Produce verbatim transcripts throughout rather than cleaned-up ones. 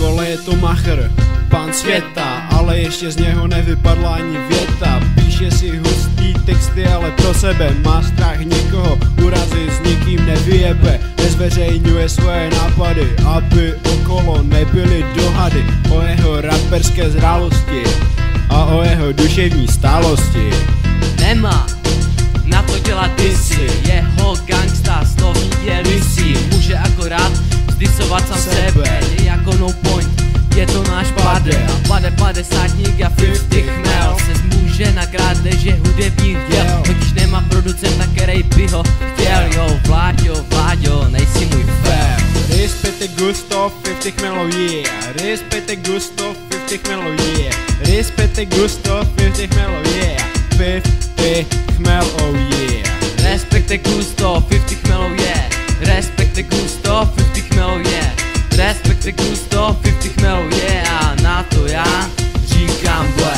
vole, je to machr, pán světa, ale ještě z něho nevypadla ani věta. Píše si hustý texty, ale pro sebe má strach nikoho urazit, s nikým nevyjebe, nezveřejňuje svoje nápady, aby okolo nebyly dohady o jeho raperské zrálosti a o jeho duševní stálosti. Nemá na to dělat disy, jeho gangsta slovník je rysí, může akorát zdisovat sám sebe, je jako no point, je to náš pade a pade padesátník a fifty chmel se zmůže na krádeže hudebních děl, totiž nemá producenta, který by ho chtěl. Jo, Vláďo, Vláďo, nejsi můj fér. Respete gusto, FiftyChmel Ou Jee. Respete gusto, FiftyChmel Ou Jee. Respete gusto, FiftyChmel Ou Jee. FiftyChmel Ou Jee. Respecte gusto, FiftyChmel Ou Jee. Respecte gusto, FiftyChmel Ou Jee. Respecte gusto, FiftyChmel Ou Jee. A na to já říkám ble.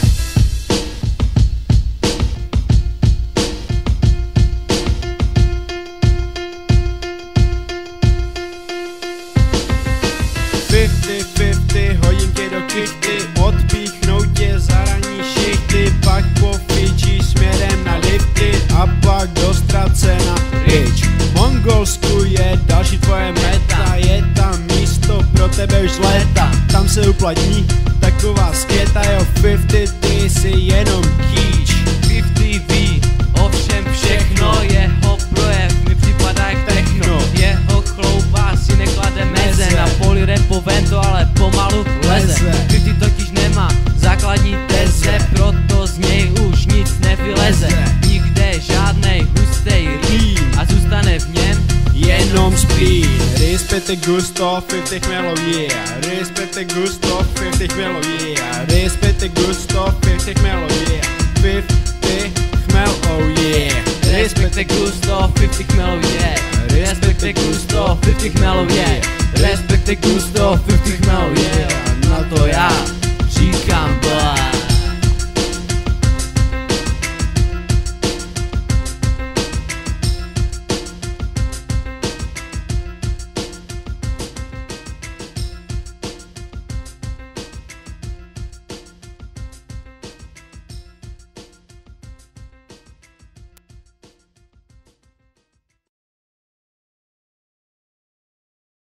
Fifty, fifty, hodím tě do kychty, odpíchnou tě za ranní šichty, pak pofičíš směrem na lifty a pak do ztracena pryč. V Mongolsku je další tvoje meta, je tam místo pro tebe už z léta, tam se uplatní taková skvěta, jo fifty, ty jsi jenom kýč. Fifty ví ovšem všechno, jeho projev mi připadá jak techno, jeho chlouba si neklade meze, na poli repovém to ale pomalu leze. Fifty totiž nemá základní teze, proto z něj už nic nevyleze, nikde žádnej hustej rým a zůstane v něm jenom spín. Respete gusto, FiftyChmel Ou Jee. Respete gusto, FiftyChmel Ou Jee. Respete gusto, FiftyChmel Ou Jee. FiftyChmel Ou Jee. Respecte gusto, FiftyChmel Ou Jee. Respecte gusto, FiftyChmel Ou Jee. Respecte gusto, FiftyChmel Ou Jee. Na to já říkám